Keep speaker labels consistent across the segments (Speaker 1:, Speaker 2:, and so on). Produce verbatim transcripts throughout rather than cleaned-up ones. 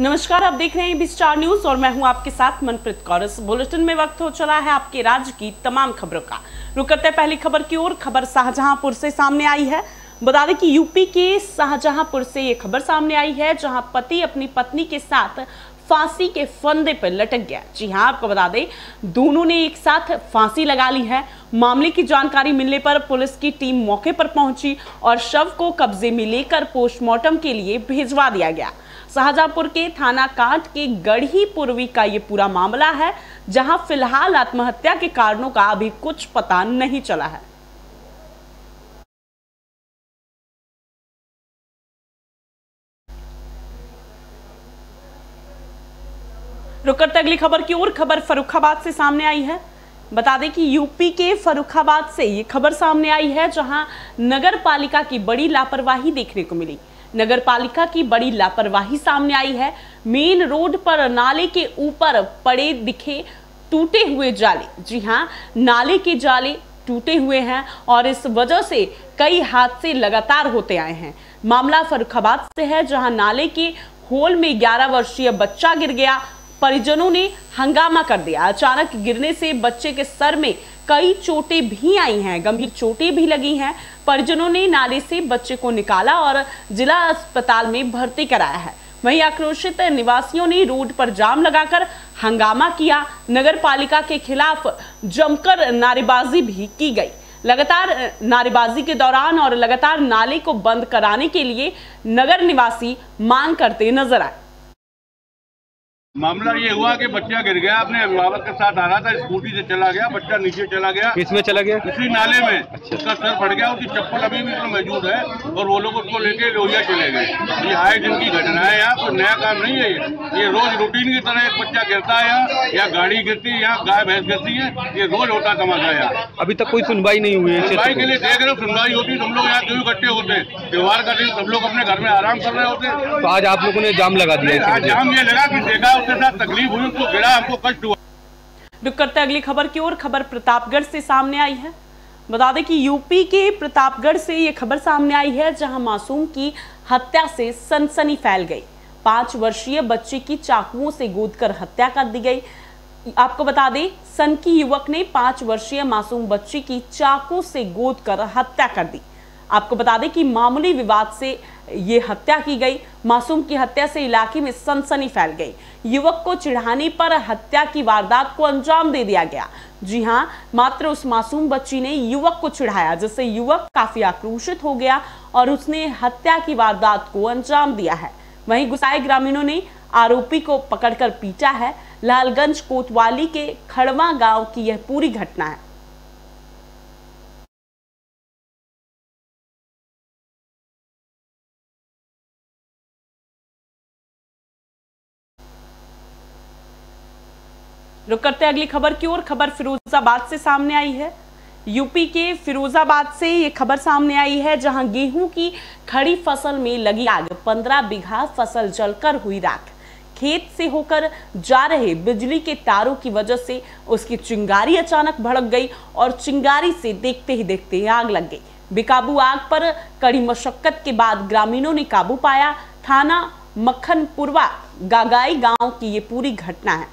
Speaker 1: नमस्कार, आप देख रहे हैं बी स्टार न्यूज और मैं हूं आपके साथ मनप्रीत कौर। इस बुलेटिन में वक्त हो चला है आपके राज्य की तमाम खबरों का। रुक करते हैं पहली खबर की ओर। खबर शाहजहांपुर से सामने आई है। बता दें कि यूपी के शाहजहांपुर से ये खबर सामने आई है, जहां पति अपनी पत्नी के साथ फांसी के फंदे पर लटक गया। जी हां, आपको बता दें दोनों ने एक साथ फांसी लगा ली है। मामले की जानकारी मिलने पर पुलिस की टीम मौके पर पहुंची और शव को कब्जे में लेकर पोस्टमार्टम के लिए भिजवा दिया गया। शाहजहांपुर के थाना कांट के गढ़ी पूर्वी का ये पूरा मामला है, जहां फिलहाल आत्महत्या के कारणों का अभी कुछ पता नहीं चला है। रुक करते अगली खबर की ओर। खबर फर्रुखाबाद से सामने आई है। बता दें कि यूपी के फर्रुखाबाद से ये खबर सामने आई है, जहां नगर पालिका की बड़ी लापरवाही देखने को मिली। नगर पालिका की बड़ी लापरवाही सामने आई है। मेन रोड पर नाले के ऊपर पड़े दिखे टूटे हुए जाले। जी हां, नाले के जाले टूटे हुए हैं और इस वजह से कई हादसे लगातार होते आए हैं। मामला फर्रुखाबाद से है, जहां नाले के होल में ग्यारह वर्षीय बच्चा गिर गया। परिजनों ने हंगामा कर दिया। अचानक गिरने से बच्चे के सर में कई चोटें भी आई हैं, गंभीर चोटें भी लगी हैं। परिजनों ने नाले से बच्चे को निकाला और जिला अस्पताल में भर्ती कराया है। वहीं आक्रोशित निवासियों ने रोड पर जाम लगाकर हंगामा किया। नगर पालिका के खिलाफ जमकर नारेबाजी भी की गई। लगातार नारेबाजी के दौरान और लगातार नाले को बंद कराने के लिए नगर निवासी मांग करते नजर आए।
Speaker 2: मामला ये हुआ कि बच्चा गिर गया, अपने अभिभावक के साथ आ रहा था, स्कूटी से चला गया, बच्चा नीचे चला गया।
Speaker 3: किसमें चला गया?
Speaker 2: इसी नाले में। अच्छा। उसका सर फट गया, उसकी चप्पल अभी भी तो मौजूद है और वो लोग उसको लेके लोहिया चले गए। ये आए दिन की घटना है, यहाँ कोई नया काम नहीं है। ये ये रोज रूटीन की तरह एक बच्चा गिरता है यहाँ, या गाड़ी गिरती है, यहाँ गाय भैंस गिरती है, ये रोज होता तमाशा यहाँ।
Speaker 3: अभी तक कोई सुनवाई नहीं हुई है।
Speaker 2: सुनवाई के लिए देख रहे हो, सुनवाई होती हम लोग यहाँ क्यों इकट्ठे होते? त्योहार का दिन सब लोग अपने घर में आराम कर रहे होते,
Speaker 3: तो आज आप लोगों ने जाम लगा दिया।
Speaker 2: आज जाम ये लगा कि देखा उसके साथ तकलीफ हुई, उसको गिरा, हमको कष्ट हुआ।
Speaker 1: रुक करते अगली खबर की ओर। खबर प्रतापगढ़ से सामने आई है। बता दें कि यूपी के प्रतापगढ़ से ये खबर सामने आई है, जहां मासूम की हत्या से सनसनी फैल गई। पांच वर्षीय बच्चे की चाकुओं से गोदकर हत्या कर दी गई। आपको बता दें सनकी युवक ने पांच वर्षीय मासूम बच्ची की चाकू से गोदकर हत्या कर दी। आपको बता दें कि मामूली विवाद से ये हत्या की गई। मासूम की हत्या से इलाके में सनसनी फैल गई। युवक को चिढ़ाने पर हत्या की वारदात को अंजाम दे दिया गया। जी हां, मात्र उस मासूम बच्ची ने युवक को चिढ़ाया, जिससे युवक काफी आक्रोशित हो गया और उसने हत्या की वारदात को अंजाम दिया है। वहीं गुस्साए ग्रामीणों ने आरोपी को पकड़कर पीटा है। लालगंज कोतवाली के खड़वा गांव की यह पूरी घटना है। रुक करते अगली खबर की ओर। खबर फिरोजाबाद से सामने आई है। यूपी के फिरोजाबाद से ये खबर सामने आई है, जहां गेहूं की खड़ी फसल में लगी आग, पंद्रह बीघा फसल जलकर हुई राख। खेत से होकर जा रहे बिजली के तारों की वजह से उसकी चिंगारी अचानक भड़क गई और चिंगारी से देखते ही देखते आग लग गई। बेकाबू आग पर कड़ी मशक्कत के बाद ग्रामीणों ने काबू पाया। थाना मक्खनपुरवा गागाई गांव की ये पूरी घटना है।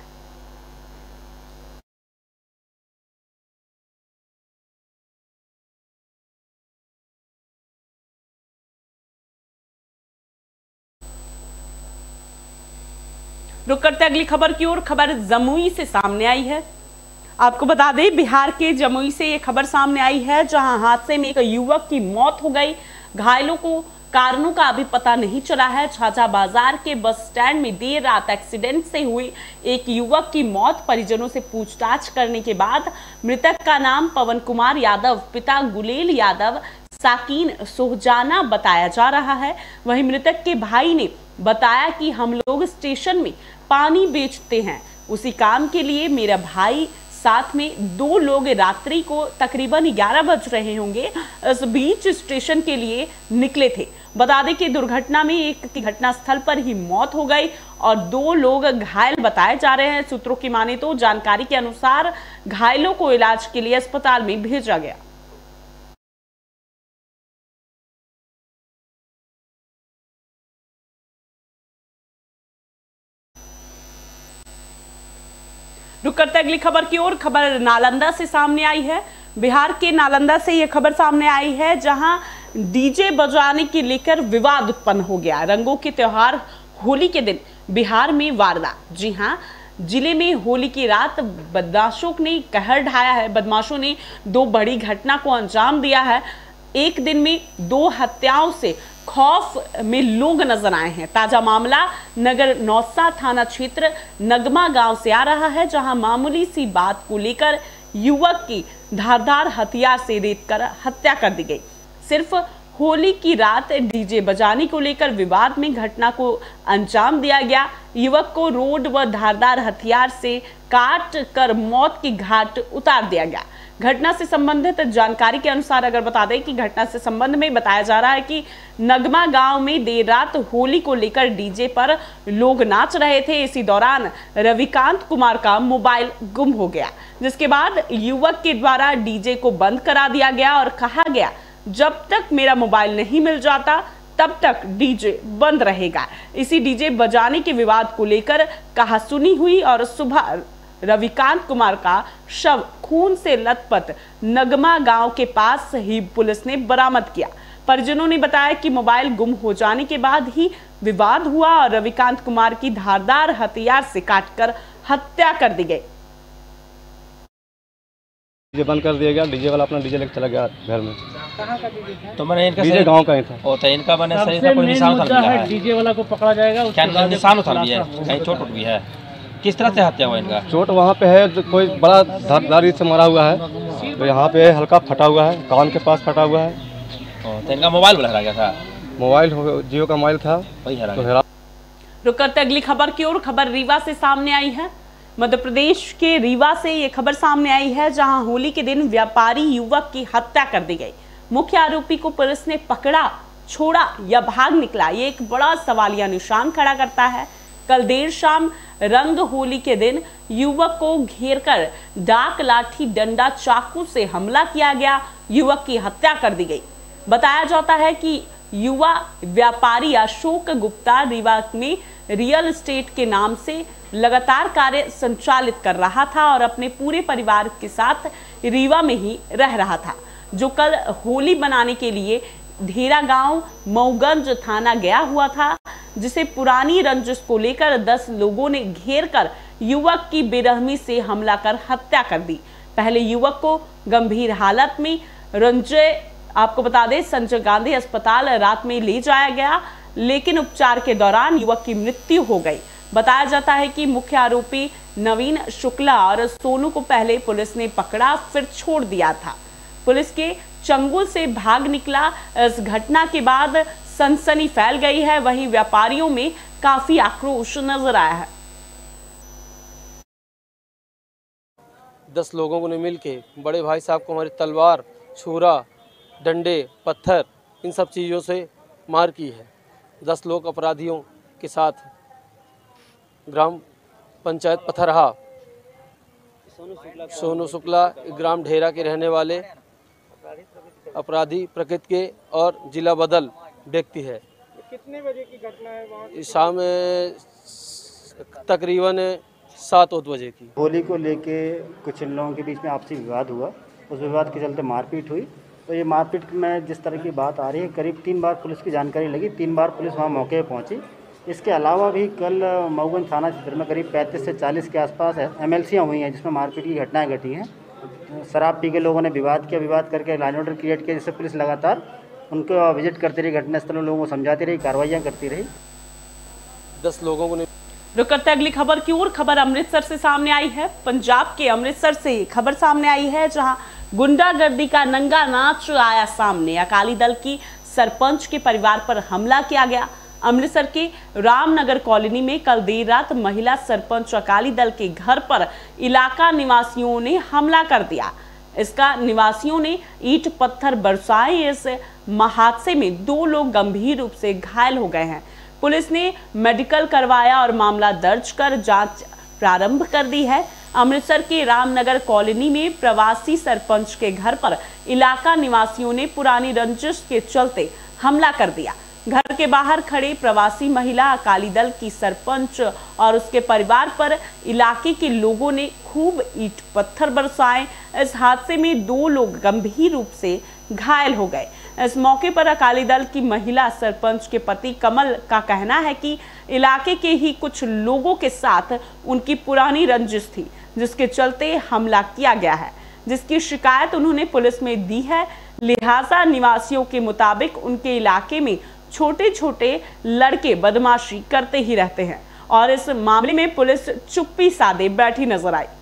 Speaker 1: रुक करते अगली खबर की ओर। खबर जमुई से सामने आई है। आपको बता दें बिहार के जमुई से ये खबर सामने आई है, जहां हादसे में एक युवक की मौत हो गई। घायलों को कारणों का अभी पता नहीं चला है। छाछा बाजार के बस स्टैंड में देर रात एक्सीडेंट से हुई एक युवक की मौत। परिजनों से पूछताछ करने के बाद मृतक का नाम पवन कुमार यादव, पिता गुलेल यादव, साकीन सोहजाना बताया जा रहा है। वहीं मृतक के भाई ने बताया कि हम लोग स्टेशन में पानी बेचते हैं, उसी काम के लिए मेरा भाई साथ में दो लोग रात्रि को तकरीबन ग्यारह बज रहे होंगे, इस बीच स्टेशन के लिए निकले थे। बता दें कि दुर्घटना में एक की घटनास्थल पर ही मौत हो गई और दो लोग घायल बताए जा रहे हैं। सूत्रों की माने तो जानकारी के अनुसार घायलों को इलाज के लिए अस्पताल में भेजा गया। रुक करते अगली खबर की ओर। खबर नालंदा से सामने आई है। बिहार के नालंदा से यह खबर सामने आई है, जहां डीजे बजाने के लेकर विवाद उत्पन्न हो गया। रंगों के त्योहार होली के दिन बिहार में वारदात। जी हां, जिले में होली की रात बदमाशों ने कहर ढाया है। बदमाशों ने दो बड़ी घटना को अंजाम दिया है। एक दिन में दो हत्याओं से खौफ में लोग नजर आए हैं। ताजा मामला नगर नौसा थाना क्षेत्र नगमा गांव से आ रहा है, जहां मामूली सी बात को लेकर युवक की धारदार हथियार से रेत कर हत्या कर दी गई। सिर्फ होली की रात डीजे बजाने को लेकर विवाद में घटना को अंजाम दिया गया। युवक को रोड व धारदार हथियार से काट कर मौत की घाट उतार दिया गया। घटना से संबंधित जानकारी के अनुसार अगर बता दें कि घटना से संबंध में बताया जा रहा है कि नगमा गांव में देर रात होली को लेकर डीजे पर लोग नाच रहे थे। इसी दौरान रविकांत कुमार का मोबाइल गुम हो गया, जिसके बाद युवक के द्वारा डीजे को बंद करा दिया गया और कहा गया, जब तक मेरा मोबाइल नहीं मिल जाता तब तक डीजे बंद रहेगा। इसी डीजे बजाने के विवाद को लेकर कहासुनी हुई और सुबह रविकांत कुमार का शव खून से लथपथ नगमा गांव के पास ही पुलिस ने बरामद किया। परिजनों ने बताया कि मोबाइल गुम हो जाने के बाद ही विवाद हुआ और रविकांत कुमार की धारदार हथियार से काटकर हत्या कर दी गई।
Speaker 3: डीजे बंद कर दिया गया। डीजे वाला अपना डीजे लेकर चला गया घर में।
Speaker 4: कहाँ का डीजे था?
Speaker 5: तो मैंने इनका
Speaker 3: डीजे गांव का ही था।
Speaker 5: ओ तो इनका मैंने सही था, कोई निशान उतार लिया है?
Speaker 4: डीजे वाला को पकड़ा जाएगा।
Speaker 5: क्या निशान उतार लिया है? कहीं चोट उठ गई है? किस तरह से हत्या हुआ इनका?
Speaker 3: चोट वहाँ पे है, जो कोई बड़ा धारदारी से मारा हुआ है, तो यहाँ पे हल्का फटा हुआ है, कान के पास फटा हुआ है।
Speaker 5: ओ तो इनका मोबाइल हरा गया था?
Speaker 3: मोबाइल जियो का मोबाइल था,
Speaker 5: वही हरा
Speaker 3: तो
Speaker 5: गया।
Speaker 3: हरा।
Speaker 1: रुक करते अगली खबर की ओर। खबर रीवा से सामने आई है। मध्य प्रदेश के रीवा से ये खबर सामने आई है, जहां होली के दिन व्यापारी युवक की हत्या कर दी गई। मुख्य आरोपी को पुलिस ने पकड़ा, छोड़ा या भाग निकला, ये एक बड़ा सवालिया निशान खड़ा करता है। कल देर शाम रंग होली के दिन युवक को घेरकर डाक लाठी डंडा चाकू से हमला किया गया। युवक की हत्या कर दी गई। बताया जाता है कि युवा व्यापारी अशोक गुप्ता रीवा में रियल एस्टेट के नाम से लगातार कार्य संचालित कर रहा था और अपने पूरे परिवार के साथ रीवा में ही रह रहा था, जो कल होली मनाने के लिए ढेरा गांव मऊगंज थाना गया हुआ था, जिसे पुरानी रंजिश को लेकर दस लोगों ने घेर कर युवक की बेरहमी से हमला कर हत्या कर दी। पहले युवक को गंभीर हालत में रंजय आपको बता दें संजय गांधी अस्पताल रात में ले जाया गया, लेकिन उपचार के दौरान युवक की मृत्यु हो गई। बताया जाता है कि मुख्य आरोपी नवीन शुक्ला और सोनू को पहले पुलिस ने पकड़ा, फिर छोड़ दिया था। पुलिस के चंगुल से भाग निकला। इस घटना के बाद सनसनी फैल गई है। वहीं व्यापारियों में काफी आक्रोश नजर आया है।
Speaker 6: दस लोगों ने मिलके बड़े भाई साहब को हमारी तलवार, छुरा, डंडे, पत्थर इन सब चीज़ों से मार की है। दस लोग अपराधियों के साथ ग्राम पंचायत पथरहा सोनू शुक्ला ग्राम ढेरा के रहने वाले अपराधी प्रकृति के और जिला बदल व्यक्ति है।
Speaker 4: कितने बजे की घटना है वहाँ?
Speaker 6: शाम तकरीबन सात ओत बजे की।
Speaker 7: होली को लेके कुछ इन लोगों के बीच में आपसी विवाद हुआ। उस विवाद के चलते मारपीट हुई। तो ये मारपीट में जिस तरह की बात आ रही है, करीब तीन बार पुलिस की जानकारी लगी, तीन बार पुलिस वहाँ मौके पर पहुँची। इसके अलावा भी कल मऊगंज थाना क्षेत्र में करीब पैंतीस से चालीस के आसपास एमएलसीयाँ हुई हैं, जिसमें मारपीट की घटनाएं घटी हैं। शराब पी के लोगों ने विवाद किया, विवाद करके लाइन ऑर्डर क्रिएट किया, जिससे पुलिस लगातार उनको विजिट करती रही, घटनास्थल लोगों को समझाती रही, कार्रवाइयाँ करती रही।
Speaker 6: दस लोगों ने
Speaker 1: रुक करते अगली खबर की ओर। खबर अमृतसर से सामने आई है। पंजाब के अमृतसर से खबर सामने आई है, जहां गुंडागर्दी का नंगा नाच आया सामने। अकाली दल की सरपंच के परिवार पर हमला किया गया। अमृतसर के रामनगर कॉलोनी में कल देर रात महिला सरपंच अकाली दल के घर पर इलाका निवासियों ने हमला कर दिया। इसका निवासियों ने ईंट पत्थर बरसाए। इस हादसे में दो लोग गंभीर रूप से घायल हो गए हैं। पुलिस ने मेडिकल करवाया और मामला दर्ज कर जांच प्रारंभ कर दी है। अमृतसर के रामनगर कॉलोनी में प्रवासी सरपंच के घर पर इलाका निवासियों ने पुरानी रंजिश के चलते हमला कर दिया। घर के बाहर खड़े प्रवासी महिला, अकाली दल की सरपंच और उसके परिवार पर इलाके के लोगों ने खूब ईंट पत्थर बरसाए। इस हादसे में दो लोग गंभीर रूप से घायल हो गए। इस मौके पर अकाली दल की महिला सरपंच के पति कमल का कहना है कि इलाके के ही कुछ लोगों के साथ उनकी पुरानी रंजिश थी, जिसके चलते हमला किया गया है, जिसकी शिकायत उन्होंने पुलिस में दी है। लिहाजा निवासियों के मुताबिक उनके इलाके में छोटे छोटे लड़के बदमाशी करते ही रहते हैं और इस मामले में पुलिस चुप्पी साधे बैठी नजर आई।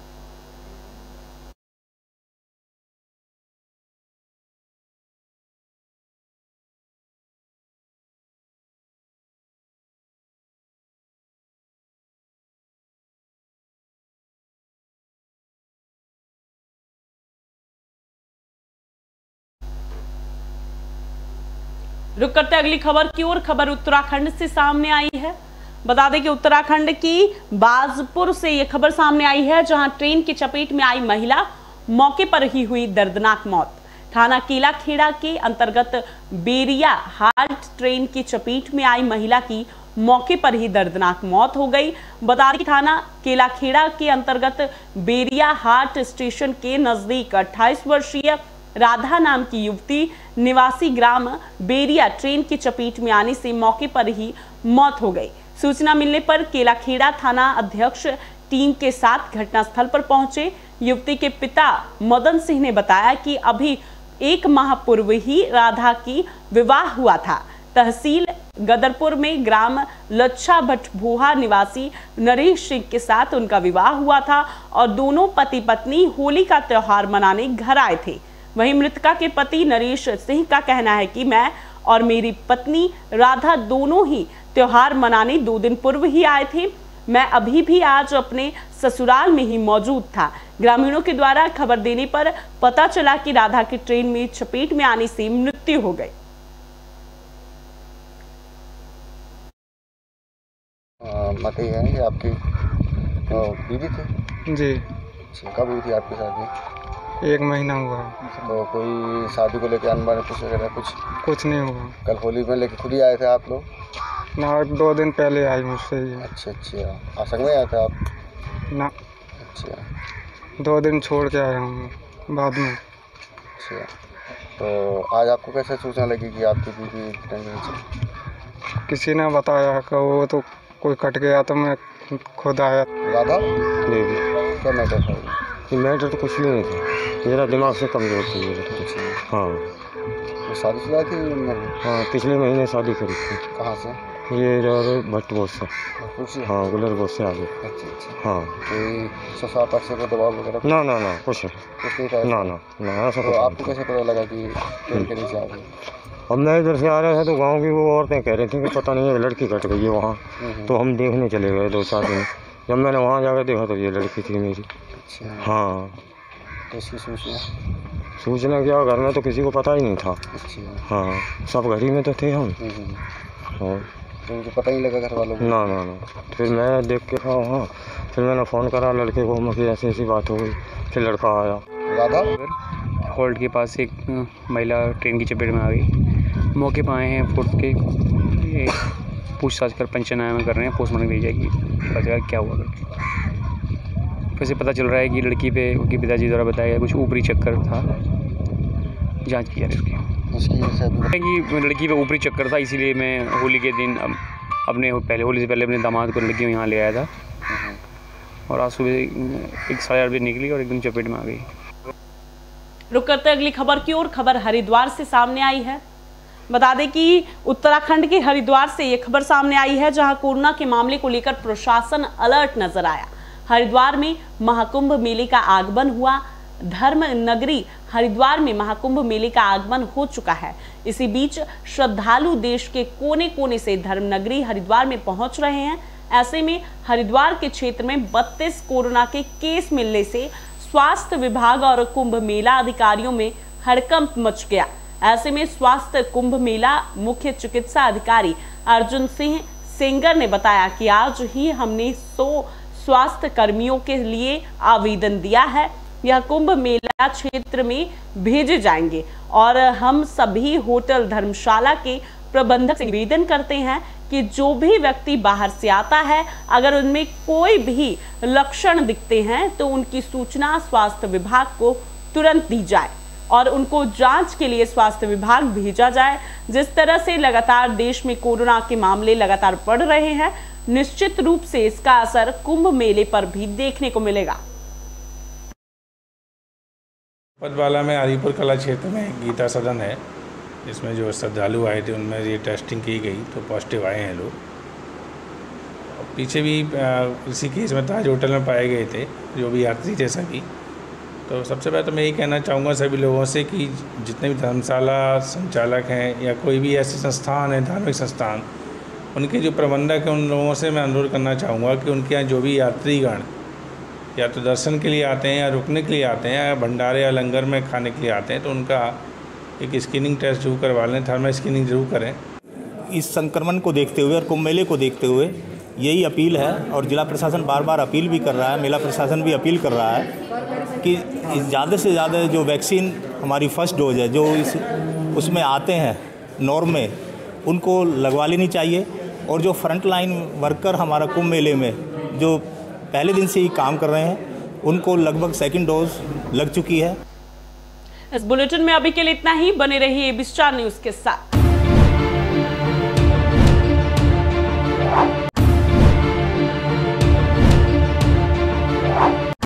Speaker 1: रुक करते अगली खबर की ओर। खबर उत्तराखंड से सामने आई है। बता दें कि उत्तराखंड की बाजपुर से यह खबर सामने आई है, जहां ट्रेन की चपेट में आई महिला, मौके पर ही हुई दर्दनाक मौत। थाना केलाखेड़ा के अंतर्गत बेरिया हाट ट्रेन की चपेट में आई महिला की मौके पर ही दर्दनाक मौत हो गई। बता दें कि थाना केलाखेड़ा के अंतर्गत बेरिया हाट स्टेशन के नजदीक अट्ठाईस वर्षीय राधा नाम की युवती निवासी ग्राम बेरिया ट्रेन की चपेट में आने से मौके पर ही मौत हो गई। सूचना मिलने पर केलाखेड़ा थाना अध्यक्ष टीम के साथ घटनास्थल पर पहुंचे। युवती के पिता मदन सिंह ने बताया कि अभी एक माह पूर्व ही राधा की विवाह हुआ था। तहसील गदरपुर में ग्राम लच्छा भटभूहा निवासी नरेश सिंह के साथ उनका विवाह हुआ था और दोनों पति पत्नी होली का त्योहार मनाने घर आए थे। वहीं मृतका के पति नरेश सिंह का कहना है कि मैं और मेरी पत्नी राधा दोनों ही त्योहार मनाने दो दिन पूर्व ही आए थे। मैं अभी भी आज अपने ससुराल में ही मौजूद था। ग्रामीणों के द्वारा खबर देने पर पता चला कि राधा की ट्रेन में चपेट में आने से मृत्यु हो गई।
Speaker 8: मती है ये आपकी बीवी थी
Speaker 3: जी।
Speaker 8: कब हुई थी आपकी शादी?
Speaker 3: एक महीना हुआ।
Speaker 8: तो कोई शादी को लेकर अनबन कुछ वगैरह कुछ
Speaker 3: कुछ नहीं हुआ।
Speaker 8: कल होली में लेके खुद ही आए थे आप लोग?
Speaker 3: ना, दो दिन पहले आई मुझसे ही।
Speaker 8: अच्छा अच्छा, आप संग में आए थे आप?
Speaker 3: ना।
Speaker 8: अच्छा,
Speaker 3: दो दिन छोड़ के आया हूँ बाद में।
Speaker 8: अच्छा, तो आज आपको कैसे सूचना लगी कि आपकी बीवी ट्रेन से?
Speaker 3: किसी ने बताया कि वो तो कोई कट गया तो मैं खुद आया।
Speaker 8: राधा देवी क्या मैटर था?
Speaker 9: मैटर तो कुछ भी नहीं था, मेरा दिमाग से कमजोर थी मेरा तो कुछ नहीं। हाँ,
Speaker 8: तो शादीशुदा थी?
Speaker 9: हाँ, पिछले महीने शादी करी थी।
Speaker 8: कहाँ से?
Speaker 9: ये भट्ट बोस से। हाँ, गुलर बोस से आगे।
Speaker 8: अच्छा अच्छा।
Speaker 9: हाँ,
Speaker 8: कोई ससुराल पक्ष से दबाव वगैरह?
Speaker 9: ना ना ना कुछ
Speaker 8: कुछ नहीं था?
Speaker 9: ना ना ना ऐसा।
Speaker 8: तो आपको कैसे पता लगा कि ट्रेन के नीचे आ गई?
Speaker 9: अब मैं इधर से आ रहा था तो गांव की वो औरतें कह रही थी कि पता नहीं है लड़की कट गई है वहाँ। तो हम देखने चले गए दो चार दिन। जब मैंने वहाँ जाकर देखा तो ये लड़की थी मेरी।
Speaker 8: अच्छा।
Speaker 9: हाँ।
Speaker 8: तो इसकी सूचना?
Speaker 9: सूचना क्या, घर में तो किसी को पता ही नहीं था।
Speaker 8: अच्छा।
Speaker 9: हाँ, सब घर ही में तो थे हम।
Speaker 8: हाँ, तो उनको पता ही लगा घर वालों को?
Speaker 9: ना ना ना। फिर मैं देख के हाँ हाँ फिर मैंने फ़ोन करा लड़के को, मुझे ऐसी ऐसी बात हो गई। फिर लड़का आया।
Speaker 8: राधा
Speaker 10: हॉल्ट के पास एक महिला ट्रेन की चपेट में आ गई। मौके पर आए हैं फोर्थ के, पूछताछ कर पंचनामा कर रहे हैं, पोस्टमार्टम दी जाएगी, पता चलेगा क्या हुआ। फिर से पता चल रहा है कि लड़की पे उनके पिताजी द्वारा बताया गया कुछ ऊपरी चक्कर था, जांच की जा रही है उसकी कि लड़की पे ऊपरी चक्कर था। इसीलिए मैं होली के दिन अपने पहले होली से पहले अपने दामाद को लड़की को यहाँ ले आया था और आज सुबह एक साढ़े आठ बजे निकली और एकदम चपेट में आ गई।
Speaker 1: रुक करते अगली खबर की ओर। खबर हरिद्वार से सामने आई है। बता दें कि उत्तराखंड के हरिद्वार से यह खबर सामने आई है, जहां कोरोना के मामले को लेकर प्रशासन अलर्ट नजर आया। हरिद्वार में महाकुंभ मेले का आगमन हुआ। धर्म नगरी हरिद्वार में महाकुंभ मेले का आगमन हो चुका है। इसी बीच श्रद्धालु देश के कोने कोने से धर्म नगरी हरिद्वार में पहुंच रहे हैं। ऐसे में हरिद्वार के क्षेत्र में बत्तीस कोरोना के केस मिलने से स्वास्थ्य विभाग और कुंभ मेला अधिकारियों में हड़कंप मच गया। ऐसे में स्वास्थ्य कुंभ मेला मुख्य चिकित्सा अधिकारी अर्जुन सिंह सेंगर ने बताया कि आज ही हमने सौ स्वास्थ्य कर्मियों के लिए आवेदन दिया है। यह कुंभ मेला क्षेत्र में भेजे जाएंगे और हम सभी होटल धर्मशाला के प्रबंधक से निवेदन करते हैं कि जो भी व्यक्ति बाहर से आता है, अगर उनमें कोई भी लक्षण दिखते हैं तो उनकी सूचना स्वास्थ्य विभाग को तुरंत दी जाए और उनको जांच के लिए स्वास्थ्य विभाग भेजा जाए। जिस तरह से लगातार देश में कोरोना के मामले लगातार बढ़ रहे हैं, निश्चित रूप से इसका असर कुंभ मेले पर भी देखने को मिलेगा।
Speaker 11: पदवाला में आरीपुर कला क्षेत्र में गीता सदन है, जिसमें जो श्रद्धालु आए थे उनमें ये टेस्टिंग की गई तो पॉजिटिव आए हैं लोग। पीछे भी इसी केस में ताज होटल में पाए गए थे जो भी यात्री थे सभी। तो सबसे पहले तो मैं यही कहना चाहूँगा सभी लोगों से कि जितने भी धर्मशाला संचालक हैं या कोई भी ऐसे संस्थान है, धार्मिक संस्थान, उनके जो प्रबंधक हैं, उन लोगों से मैं अनुरोध करना चाहूँगा कि उनके यहाँ जो भी यात्रीगण या तो दर्शन के लिए आते हैं या रुकने के लिए आते हैं या भंडारे या लंगर में खाने के लिए आते हैं, तो उनका एक स्क्रीनिंग टेस्ट जरूर करवा लें, थर्मल स्क्रीनिंग जरूर करें।
Speaker 12: इस संक्रमण को देखते हुए और कुंभ मेले को देखते हुए यही अपील है और जिला प्रशासन बार बार अपील भी कर रहा है, मेला प्रशासन भी अपील कर रहा है कि ज़्यादा से ज़्यादा जो वैक्सीन हमारी फर्स्ट डोज है जो इस उसमें आते हैं नॉर्म में, उनको लगवा लेनी चाहिए। और जो फ्रंट लाइन वर्कर हमारा कुंभ मेले में जो पहले दिन से ही काम कर रहे हैं, उनको लगभग सेकेंड डोज लग चुकी है।
Speaker 1: इस बुलेटिन में अभी के लिए इतना ही। बने रहिए एबी स्टार न्यूज़ के साथ।